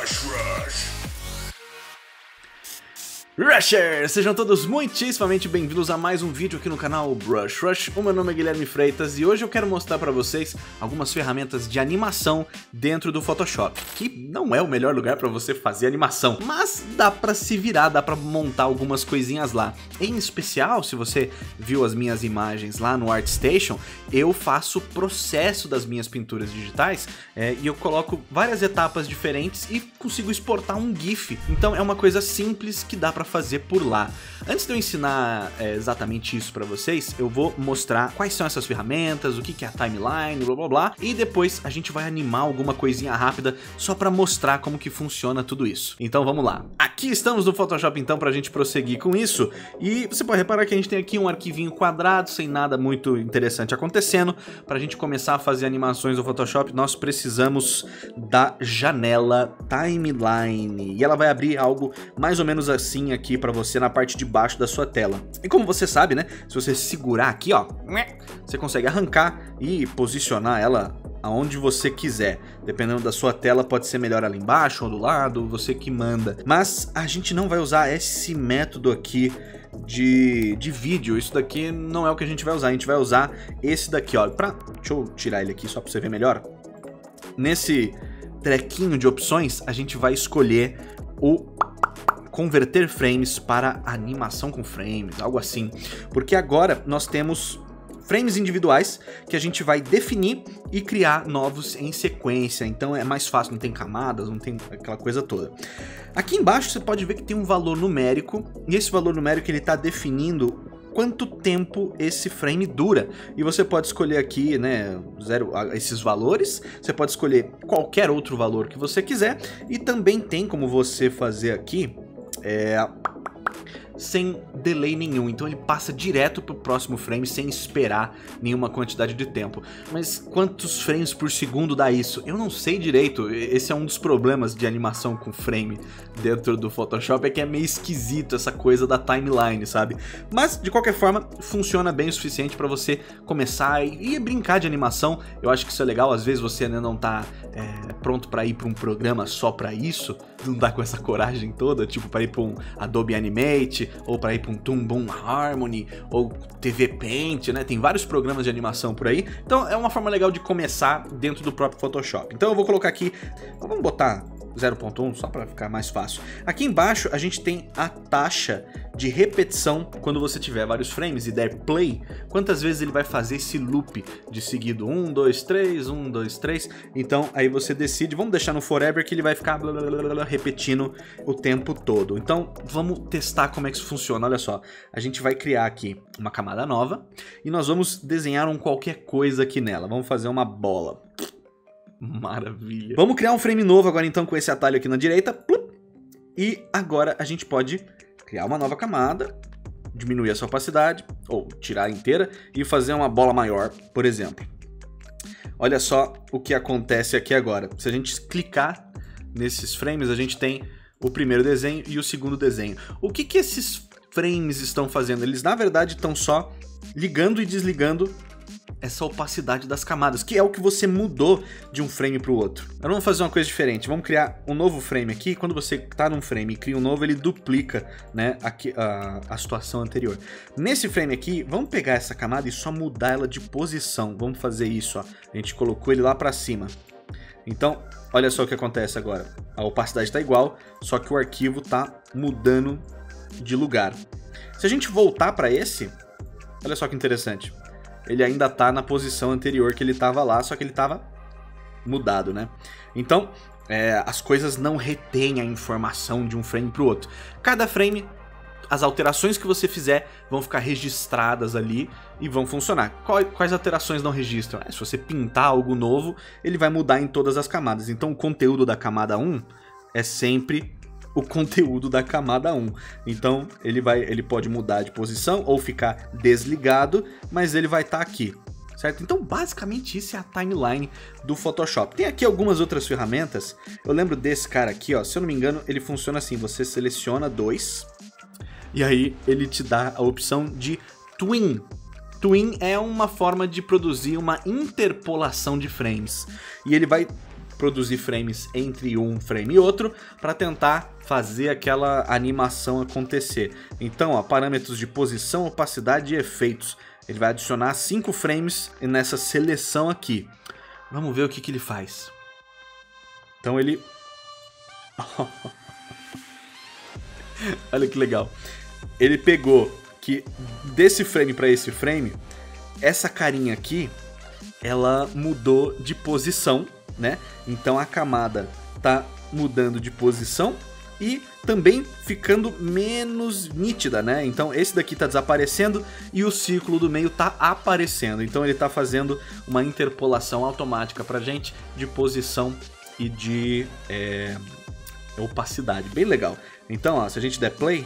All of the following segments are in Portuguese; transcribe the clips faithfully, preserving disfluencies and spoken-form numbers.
Brush Rush. Rushers! Sejam todos muitíssimamente bem-vindos a mais um vídeo aqui no canal Brush Rush. O meu nome é Guilherme Freitas e hoje eu quero mostrar pra vocês algumas ferramentas de animação dentro do Photoshop, que não é o melhor lugar pra você fazer animação, mas dá pra se virar, dá pra montar algumas coisinhas lá. Em especial, se você viu as minhas imagens lá no ArtStation, eu faço o processo das minhas pinturas digitais é, e eu coloco várias etapas diferentes e consigo exportar um GIF. Então é uma coisa simples que dá pra fazer por lá. Antes de eu ensinar é, exatamente isso pra vocês, eu vou mostrar quais são essas ferramentas, o que que é a timeline, blá blá blá, e depois a gente vai animar alguma coisinha rápida só pra mostrar como que funciona tudo isso. Então vamos lá. Aqui estamos no Photoshop então pra gente prosseguir com isso, e você pode reparar que a gente tem aqui um arquivinho quadrado sem nada muito interessante acontecendo. Pra gente começar a fazer animações no Photoshop, nós precisamos da janela timeline, e ela vai abrir algo mais ou menos assim aqui pra você na parte de baixo da sua tela. E como você sabe, né, se você segurar aqui, ó, você consegue arrancar e posicionar ela aonde você quiser. Dependendo da sua tela, pode ser melhor ali embaixo ou do lado, você que manda. Mas a gente não vai usar esse método aqui de, de vídeo. Isso daqui não é o que a gente vai usar. A gente vai usar esse daqui, ó. Pra, deixa eu tirar ele aqui só pra você ver melhor. Nesse trequinho de opções, a gente vai escolher o converter frames para animação com frames, algo assim. Porque agora nós temos frames individuais que a gente vai definir e criar novos em sequência. Então é mais fácil, não tem camadas, não tem aquela coisa toda. Aqui embaixo você pode ver que tem um valor numérico, e esse valor numérico ele está definindo quanto tempo esse frame dura. E você pode escolher aqui, né, zero, esses valores, você pode escolher qualquer outro valor que você quiser, e também tem como você fazer aqui É, sem delay nenhum, então ele passa direto pro próximo frame sem esperar nenhuma quantidade de tempo. Mas quantos frames por segundo dá isso? Eu não sei direito. Esse é um dos problemas de animação com frame dentro do Photoshop, é que é meio esquisito essa coisa da timeline, sabe? Mas de qualquer forma funciona bem o suficiente para você começar e, e brincar de animação. Eu acho que isso é legal. Às vezes você ainda não tá é, pronto para ir para um programa só para isso, não dá com essa coragem toda, tipo para ir para um Adobe Animate ou para ir para um Toon Boom Harmony ou T V Paint, né? Tem vários programas de animação por aí. Então é uma forma legal de começar dentro do próprio Photoshop. Então eu vou colocar aqui, vamos botar zero ponto um só para ficar mais fácil. Aqui embaixo a gente tem a taxa de repetição quando você tiver vários frames e der play, quantas vezes ele vai fazer esse loop de seguido, um, dois, três, um, dois, três. Então aí você decide, vamos deixar no forever que ele vai ficar blá, blá, blá, blá, repetindo o tempo todo. Então vamos testar como é que isso funciona. Olha só, a gente vai criar aqui uma camada nova e nós vamos desenhar um qualquer coisa aqui nela. Vamos fazer uma bola. Maravilha. Vamos criar um frame novo agora então com esse atalho aqui na direita. E agora a gente pode criar uma nova camada, diminuir essa opacidade, ou tirar inteira e fazer uma bola maior, por exemplo. Olha só o que acontece aqui agora. Se a gente clicar nesses frames, a gente tem o primeiro desenho e o segundo desenho. O que que esses frames estão fazendo? Eles na verdade estão só ligando e desligando essa opacidade das camadas, que é o que você mudou de um frame para o outro. Agora vamos fazer uma coisa diferente, vamos criar um novo frame aqui. Quando você está num frame e cria um novo, ele duplica, né, aqui, a, a situação anterior. Nesse frame aqui, vamos pegar essa camada e só mudar ela de posição. Vamos fazer isso, ó. A gente colocou ele lá para cima. Então, olha só o que acontece agora. A opacidade está igual, só que o arquivo está mudando de lugar. Se a gente voltar para esse, olha só que interessante. Ele ainda está na posição anterior que ele estava lá, só que ele estava mudado, né? Então, é, as coisas não retêm a informação de um frame para o outro. Cada frame, as alterações que você fizer vão ficar registradas ali e vão funcionar. Quais, quais alterações não registram? É, se você pintar algo novo, ele vai mudar em todas as camadas. Então, o conteúdo da camada um é sempre o conteúdo da camada um. Então ele, vai, ele pode mudar de posição ou ficar desligado, mas ele vai estar aqui, certo? Então basicamente isso é a timeline do Photoshop. Tem aqui algumas outras ferramentas. Eu lembro desse cara aqui, ó, se eu não me engano ele funciona assim, você seleciona dois e aí ele te dá a opção de Twin. Twin é uma forma de produzir uma interpolação de frames e ele vai produzir frames entre um frame e outro para tentar fazer aquela animação acontecer. Então, ó, parâmetros de posição, opacidade e efeitos. Ele vai adicionar cinco frames nessa seleção aqui. Vamos ver o que, que ele faz. Então ele... Olha que legal. Ele pegou que desse frame para esse frame, essa carinha aqui, ela mudou de posição, né? Então a camada tá mudando de posição e também ficando menos nítida, né? Então esse daqui tá desaparecendo e o círculo do meio tá aparecendo. Então ele tá fazendo uma interpolação automática pra gente de posição e de é, opacidade. Bem legal. Então, ó, se a gente der play,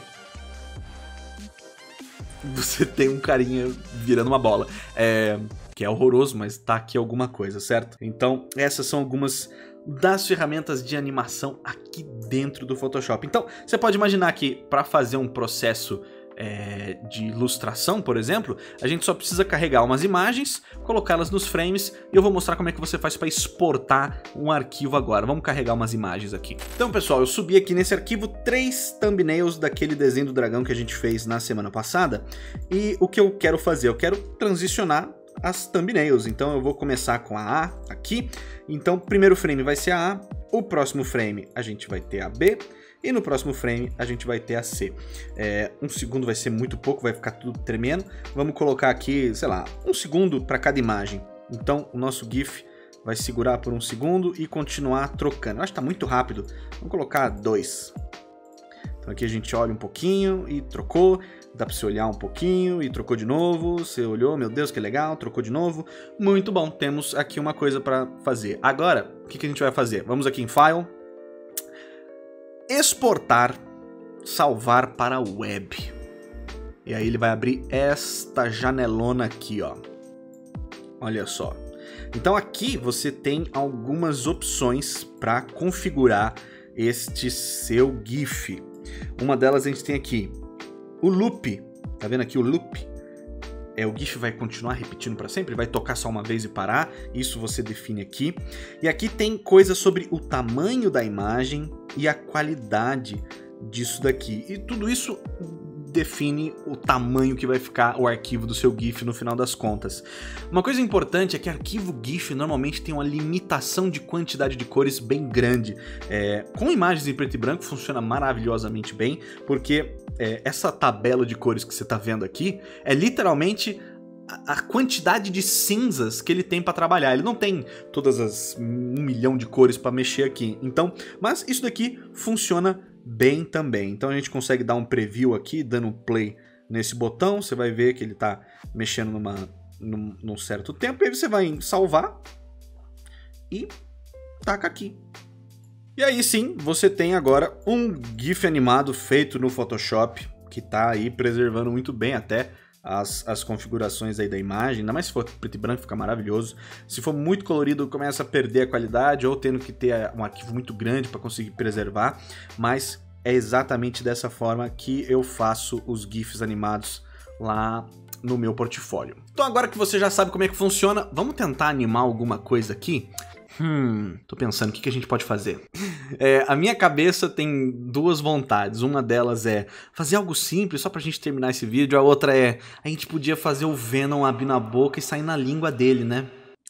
você tem um carinha virando uma bola. É, que é horroroso, mas tá aqui alguma coisa, certo? Então essas são algumas das ferramentas de animação aqui dentro do Photoshop. Então, você pode imaginar que para fazer um processo é, de ilustração, por exemplo, a gente só precisa carregar umas imagens, colocá-las nos frames, e eu vou mostrar como é que você faz para exportar um arquivo agora. Vamos carregar umas imagens aqui. Então, pessoal, eu subi aqui nesse arquivo três thumbnails daquele desenho do dragão que a gente fez na semana passada, e o que eu quero fazer? Eu quero transicionar as thumbnails. Então eu vou começar com a A aqui. Então o primeiro frame vai ser a A, o próximo frame a gente vai ter a B e no próximo frame a gente vai ter a C. É, um segundo vai ser muito pouco, vai ficar tudo tremendo. Vamos colocar aqui, sei lá, um segundo para cada imagem. Então o nosso GIF vai segurar por um segundo e continuar trocando. Eu acho que tá muito rápido. Vamos colocar dois. Então aqui a gente olha um pouquinho e trocou. Dá para você olhar um pouquinho e trocou de novo. Você olhou, meu Deus, que legal, trocou de novo. Muito bom, temos aqui uma coisa para fazer. Agora, o que, que a gente vai fazer? Vamos aqui em File, exportar, salvar para web. E aí ele vai abrir esta janelona aqui, ó. Olha só. Então aqui você tem algumas opções para configurar este seu GIF. Uma delas a gente tem aqui o loop, tá vendo aqui o loop? É, o GIF vai continuar repetindo para sempre, vai tocar só uma vez e parar, isso você define aqui. E aqui tem coisa sobre o tamanho da imagem e a qualidade disso daqui. E tudo isso define o tamanho que vai ficar o arquivo do seu GIF no final das contas. Uma coisa importante é que arquivo GIF normalmente tem uma limitação de quantidade de cores bem grande. É, com imagens em preto e branco funciona maravilhosamente bem, porque é, essa tabela de cores que você está vendo aqui é literalmente a quantidade de cinzas que ele tem para trabalhar. Ele não tem todas as um milhão de cores para mexer aqui. Então, mas isso daqui funciona bem também. Então a gente consegue dar um preview aqui, dando um play nesse botão. Você vai ver que ele está mexendo numa, num, num certo tempo. E aí você vai em salvar e taca aqui. E aí sim, você tem agora um GIF animado feito no Photoshop, que está aí preservando muito bem até As, as configurações aí da imagem, ainda mais se for preto e branco fica maravilhoso. Se for muito colorido começa a perder a qualidade ou tendo que ter um arquivo muito grande para conseguir preservar, mas é exatamente dessa forma que eu faço os GIFs animados lá no meu portfólio. Então agora que você já sabe como é que funciona, vamos tentar animar alguma coisa aqui? Hum, tô pensando, o que, que a gente pode fazer? É, a minha cabeça tem duas vontades. Uma delas é fazer algo simples só pra gente terminar esse vídeo. A outra é, a gente podia fazer o Venom abrir na boca e sair na língua dele, né?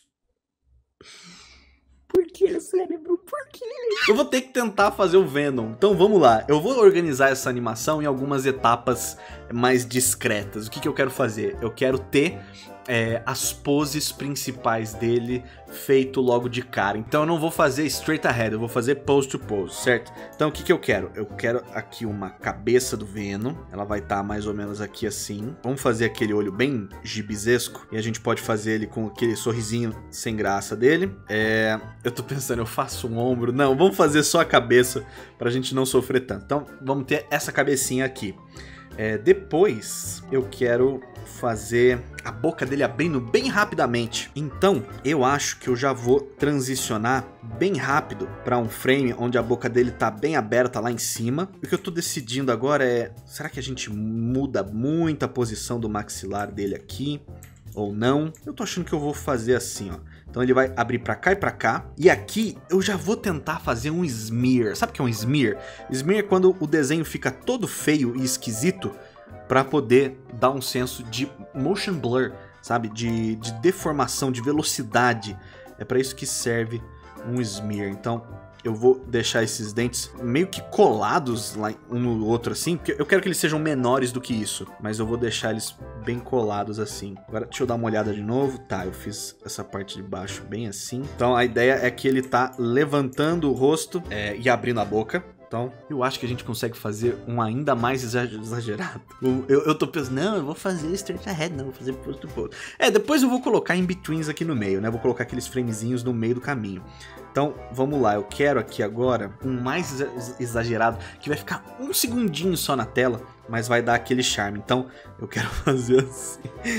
Por que, cérebro? Por quê? Eu vou ter que tentar fazer o Venom. Então vamos lá. Eu vou organizar essa animação em algumas etapas mais discretas. O que, que eu quero fazer? Eu quero ter É, as poses principais dele feito logo de cara. Então eu não vou fazer straight ahead, eu vou fazer pose to pose, certo? Então o que, que eu quero? Eu quero aqui uma cabeça do Venom. Ela vai estar tá mais ou menos aqui assim. Vamos fazer aquele olho bem gibizesco. E a gente pode fazer ele com aquele sorrisinho sem graça dele. É, eu tô pensando, eu faço um ombro? Não, vamos fazer só a cabeça pra gente não sofrer tanto. Então vamos ter essa cabecinha aqui. É, depois eu quero fazer a boca dele abrindo bem rapidamente. Então eu acho que eu já vou transicionar bem rápido para um frame onde a boca dele tá bem aberta lá em cima. O que eu tô decidindo agora é, será que a gente muda muito a posição do maxilar dele aqui ou não? Eu tô achando que eu vou fazer assim, ó. Então ele vai abrir pra cá e pra cá. E aqui eu já vou tentar fazer um smear. Sabe o que é um smear? Smear é quando o desenho fica todo feio e esquisito pra poder dar um senso de motion blur, sabe? De, de deformação, de velocidade. É pra isso que serve um smear. Então eu vou deixar esses dentes meio que colados lá um no outro assim, porque eu quero que eles sejam menores do que isso, mas eu vou deixar eles bem colados assim. Agora deixa eu dar uma olhada de novo. Tá, eu fiz essa parte de baixo bem assim. Então a ideia é que ele tá levantando o rosto é, e abrindo a boca. Então, eu acho que a gente consegue fazer um ainda mais exagerado. Eu, eu tô pensando, não, eu vou fazer straight ahead, não, vou fazer post to post. É, depois eu vou colocar in-betweens aqui no meio, né? Vou colocar aqueles framezinhos no meio do caminho. Então, vamos lá, eu quero aqui agora um mais exagerado, que vai ficar um segundinho só na tela, mas vai dar aquele charme. Então, eu quero fazer assim.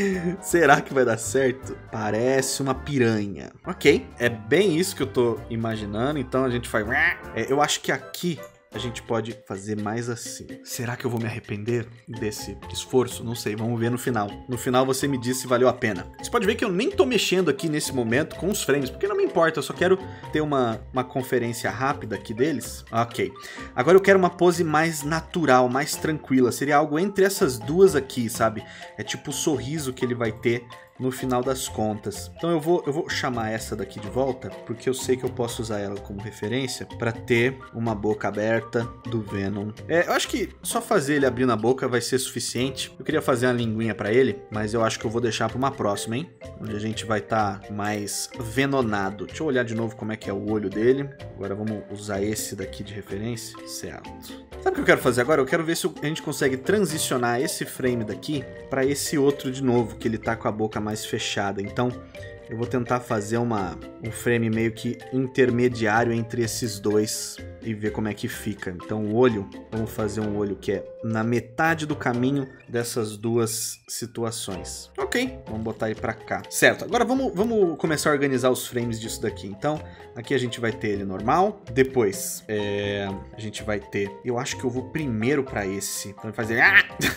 Será que vai dar certo? Parece uma piranha. Ok, é bem isso que eu tô imaginando, então a gente faz... É, eu acho que aqui a gente pode fazer mais assim. Será que eu vou me arrepender desse esforço? Não sei, vamos ver no final. No final você me diz se valeu a pena. Você pode ver que eu nem tô mexendo aqui nesse momento com os frames, porque não me importa, eu só quero ter uma, uma conferência rápida aqui deles. Ok. Agora eu quero uma pose mais natural, mais tranquila. Seria algo entre essas duas aqui, sabe? É tipo o sorriso que ele vai ter no final das contas. Então eu vou, eu vou chamar essa daqui de volta, porque eu sei que eu posso usar ela como referência para ter uma boca aberta do Venom. É, eu acho que só fazer ele abrindo a boca vai ser suficiente. Eu queria fazer uma linguinha para ele, mas eu acho que eu vou deixar para uma próxima, hein? Onde a gente vai estar tá mais venonado. Deixa eu olhar de novo como é que é o olho dele. Agora vamos usar esse daqui de referência. Certo. Sabe o que eu quero fazer agora? Eu quero ver se a gente consegue transicionar esse frame daqui para esse outro de novo, que ele tá com a boca mais fechada. Então eu vou tentar fazer uma, um frame meio que intermediário entre esses dois e ver como é que fica. Então o olho, vamos fazer um olho que é na metade do caminho dessas duas situações. Ok, vamos botar ele pra cá. Certo, agora vamos, vamos começar a organizar os frames disso daqui. Então aqui a gente vai ter ele normal, depois é, a gente vai ter... Eu acho que eu vou primeiro pra esse. Então vai fazer...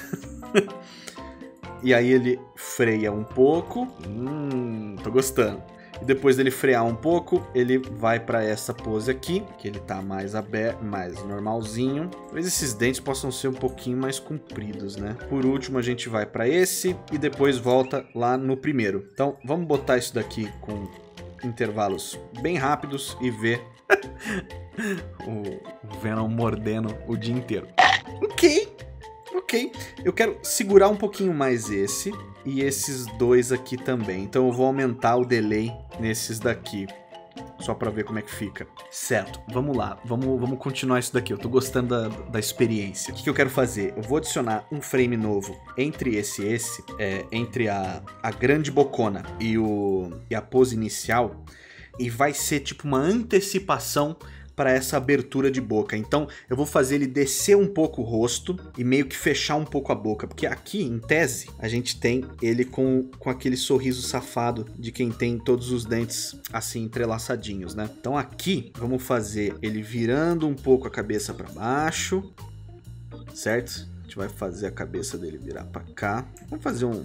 E aí ele freia um pouco. Hum, tô gostando. E depois dele frear um pouco, ele vai para essa pose aqui, que ele tá mais aberto, mais normalzinho. Talvez esses dentes possam ser um pouquinho mais compridos, né? Por último, a gente vai para esse e depois volta lá no primeiro. Então, vamos botar isso daqui com intervalos bem rápidos e ver o Venom mordendo o dia inteiro. Ok. Ok, eu quero segurar um pouquinho mais esse e esses dois aqui também. Então eu vou aumentar o delay nesses daqui, só para ver como é que fica. Certo, vamos lá, vamos, vamos continuar isso daqui. Eu tô gostando da, da experiência. O que, que eu quero fazer? Eu vou adicionar um frame novo entre esse e esse, é, entre a, a grande bocona e, o, e a pose inicial, e vai ser tipo uma antecipação para essa abertura de boca. Então eu vou fazer ele descer um pouco o rosto e meio que fechar um pouco a boca, porque aqui em tese a gente tem ele com, com aquele sorriso safado de quem tem todos os dentes assim entrelaçadinhos, né? Então aqui vamos fazer ele virando um pouco a cabeça para baixo, certo? A gente vai fazer a cabeça dele virar para cá. Vamos fazer um...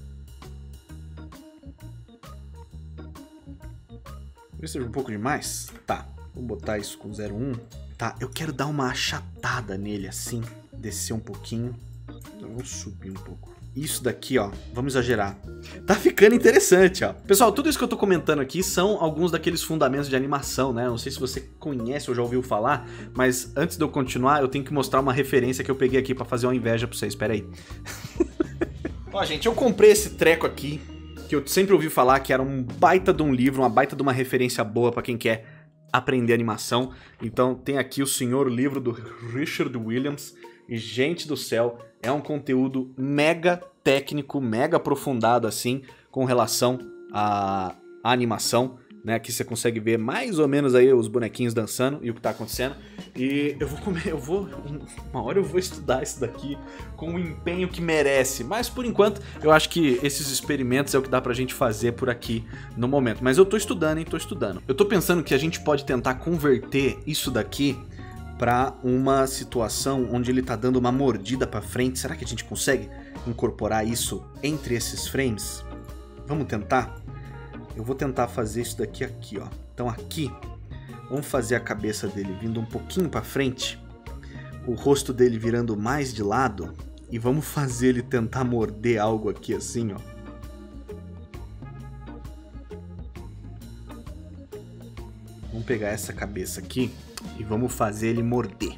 Talvez seja um pouco demais. Tá. Vamos botar isso com zero um. Tá, eu quero dar uma achatada nele assim. Descer um pouquinho. Então, vamos subir um pouco. Isso daqui, ó, vamos exagerar. Tá ficando interessante, ó. Pessoal, tudo isso que eu tô comentando aqui são alguns daqueles fundamentos de animação, né? Não sei se você conhece ou já ouviu falar, mas antes de eu continuar, eu tenho que mostrar uma referência que eu peguei aqui pra fazer uma inveja pra vocês. Espera aí. Ó, gente, eu comprei esse treco aqui, que eu sempre ouvi falar que era um baita de um livro, uma baita de uma referência boa pra quem quer aprender animação. Então tem aqui o Senhor Livro do Richard Williams. E gente do céu, é um conteúdo mega técnico, mega aprofundado assim, com relação à, à animação, né? Aqui você consegue ver mais ou menos aí os bonequinhos dançando e o que tá acontecendo. E eu vou comer, eu vou, uma hora eu vou estudar isso daqui com o empenho que merece. Mas por enquanto, eu acho que esses experimentos é o que dá pra gente fazer por aqui no momento. Mas eu tô estudando, hein, tô estudando. Eu tô pensando que a gente pode tentar converter isso daqui pra uma situação onde ele tá dando uma mordida pra frente. Será que a gente consegue incorporar isso entre esses frames? Vamos tentar? eu vou tentar fazer isso daqui aqui, ó. Então aqui, vamos fazer a cabeça dele vindo um pouquinho pra frente, o rosto dele virando mais de lado, e vamos fazer ele tentar morder algo aqui assim, ó. Vamos pegar essa cabeça aqui e vamos fazer ele morder.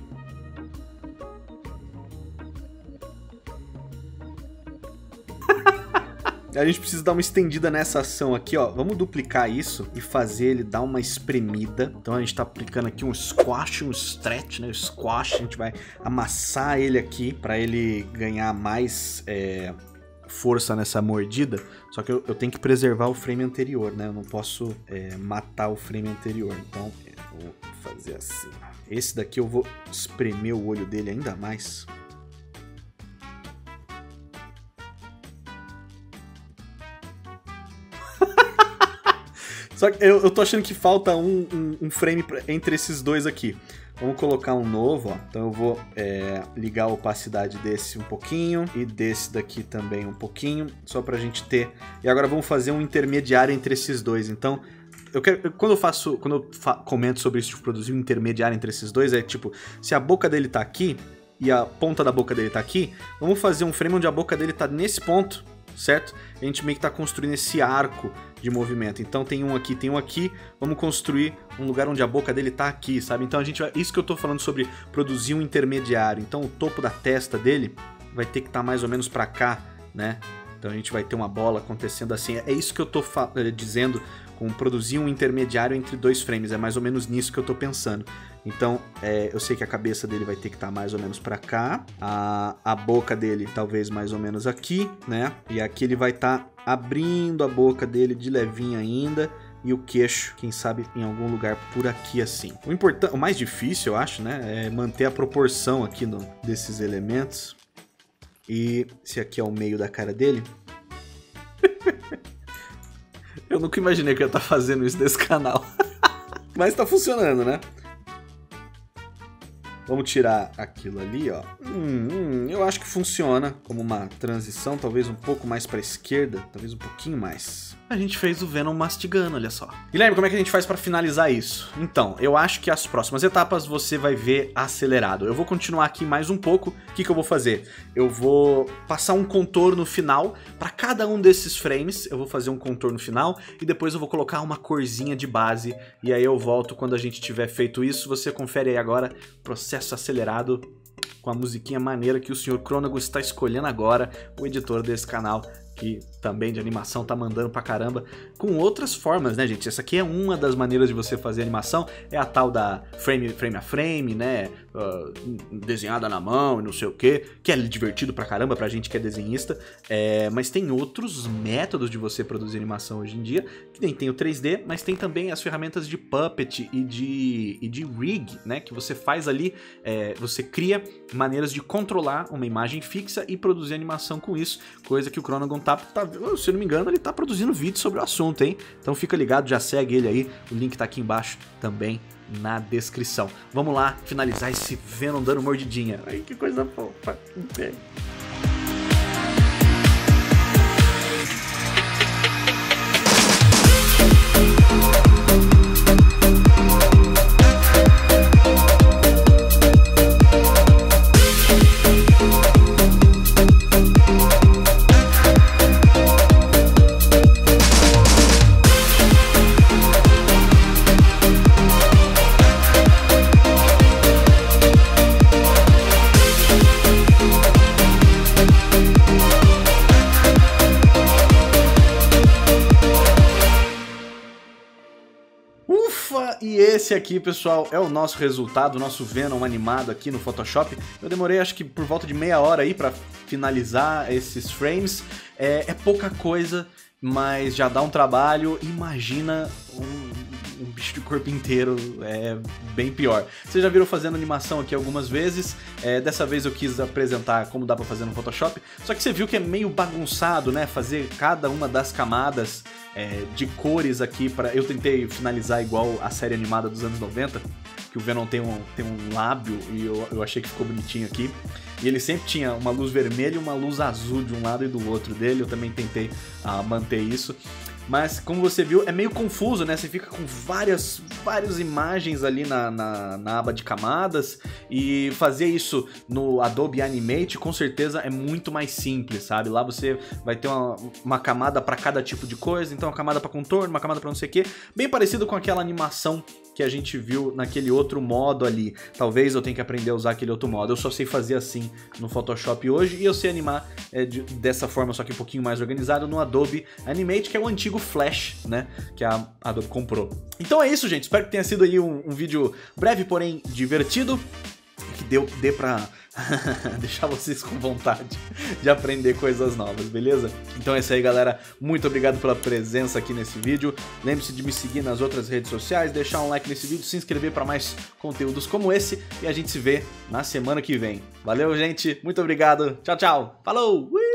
A gente precisa dar uma estendida nessa ação aqui, ó. Vamos duplicar isso e fazer ele dar uma espremida. Então a gente tá aplicando aqui um squash, um stretch, né? O squash, a gente vai amassar ele aqui para ele ganhar mais é, força nessa mordida. Só que eu, eu tenho que preservar o frame anterior, né? Eu não posso é, matar o frame anterior. Então eu vou fazer assim. Esse daqui eu vou espremer o olho dele ainda mais. Só que eu, eu tô achando que falta um, um, um frame pra, entre esses dois aqui. Vamos colocar um novo, ó. Então eu vou é, ligar a opacidade desse um pouquinho e desse daqui também um pouquinho, só pra gente ter. E agora vamos fazer um intermediário entre esses dois. Então, eu quero, quando eu faço, quando eu fa comento sobre isso de produzir um intermediário entre esses dois, é tipo, se a boca dele tá aqui e a ponta da boca dele tá aqui, vamos fazer um frame onde a boca dele tá nesse ponto, certo? A gente meio que tá construindo esse arco de movimento. Então tem um aqui, tem um aqui, vamos construir um lugar onde a boca dele tá aqui, sabe? Então a gente vai... Isso que eu tô falando sobre produzir um intermediário. Então o topo da testa dele vai ter que estar tá mais ou menos pra cá, né? Então a gente vai ter uma bola acontecendo assim. É isso que eu tô dizendo com produzir um intermediário entre dois frames. É mais ou menos nisso que eu tô pensando. Então, é, eu sei que a cabeça dele vai ter que estar tá mais ou menos pra cá. A, a boca dele talvez mais ou menos aqui, né? E aqui ele vai estar tá abrindo a boca dele de levinho ainda. E o queixo, quem sabe, em algum lugar por aqui assim. O, important... o mais difícil, eu acho, né? É manter a proporção aqui no... desses elementos. E esse aqui é o meio da cara dele. Eu nunca imaginei que eu ia estar fazendo isso nesse canal. Mas tá funcionando, né? Vamos tirar aquilo ali, ó. Hum, hum, eu acho que funciona como uma transição, talvez um pouco mais pra esquerda, talvez um pouquinho mais. A gente fez o Venom mastigando, olha só. Guilherme, como é que a gente faz pra finalizar isso? Então, eu acho que as próximas etapas você vai ver acelerado. Eu vou continuar aqui mais um pouco. O que que eu vou fazer? Eu vou passar um contorno final pra cada um desses frames. Eu vou fazer um contorno final e depois eu vou colocar uma corzinha de base. E aí eu volto quando a gente tiver feito isso. Você confere aí agora, processo acelerado com a musiquinha maneira que o senhor Chronago está escolhendo agora, o editor desse canal, que também de animação tá mandando pra caramba, com outras formas, né, gente? Essa aqui é uma das maneiras de você fazer animação, é a tal da frame, frame a frame, né, uh, desenhada na mão e não sei o que, que é divertido pra caramba pra gente que é desenhista, é, mas tem outros métodos de você produzir animação hoje em dia, que nem tem o três D, mas tem também as ferramentas de Puppet e de, e de Rig, né, que você faz ali, é, você cria maneiras de controlar uma imagem fixa e produzir animação com isso, coisa que o Chronagon tá, tá, se eu não me engano, ele tá produzindo vídeo sobre o assunto, hein? Então fica ligado, já segue ele aí, o link tá aqui embaixo também na descrição. Vamos lá finalizar esse Venom dando mordidinha. Ai, que coisa fofa. E esse aqui, pessoal, é o nosso resultado, o nosso Venom animado aqui no Photoshop. Eu demorei acho que por volta de meia hora aí pra finalizar esses frames. É, é pouca coisa, mas já dá um trabalho. Imagina um, um bicho de corpo inteiro, é bem pior. Vocês já viram fazendo animação aqui algumas vezes. É, dessa vez eu quis apresentar como dá pra fazer no Photoshop. Só que você viu que é meio bagunçado, né? Fazer cada uma das camadas É, de cores aqui. Para eu tentei finalizar igual a série animada dos anos noventa, que o Venom tem um, tem um lábio e eu, eu achei que ficou bonitinho aqui. E ele sempre tinha uma luz vermelha e uma luz azul de um lado e do outro dele. Eu também tentei uh, manter isso. mas como você viu, é meio confuso, né? Você fica com várias, várias imagens ali na, na, na aba de camadas, e fazer isso no Adobe Animate com certeza é muito mais simples, sabe? Lá você vai ter uma, uma camada para cada tipo de coisa, então uma camada para contorno, uma camada para não sei o que, bem parecido com aquela animação que a gente viu naquele outro modo ali. Talvez eu tenha que aprender a usar aquele outro modo. Eu só sei fazer assim no Photoshop hoje, e eu sei animar é, de, dessa forma, só que um pouquinho mais organizado no Adobe Animate, que é o antigo Flash, né, que a Adobe comprou. Então é isso, gente. Espero que tenha sido aí um, um vídeo breve, porém divertido, que deu, dê pra deixar vocês com vontade de aprender coisas novas, beleza? Então é isso aí, galera. Muito obrigado pela presença aqui nesse vídeo. Lembre-se de me seguir nas outras redes sociais, deixar um like nesse vídeo, se inscrever para mais conteúdos como esse, e a gente se vê na semana que vem. Valeu, gente. Muito obrigado. Tchau, tchau. Falou! Ui!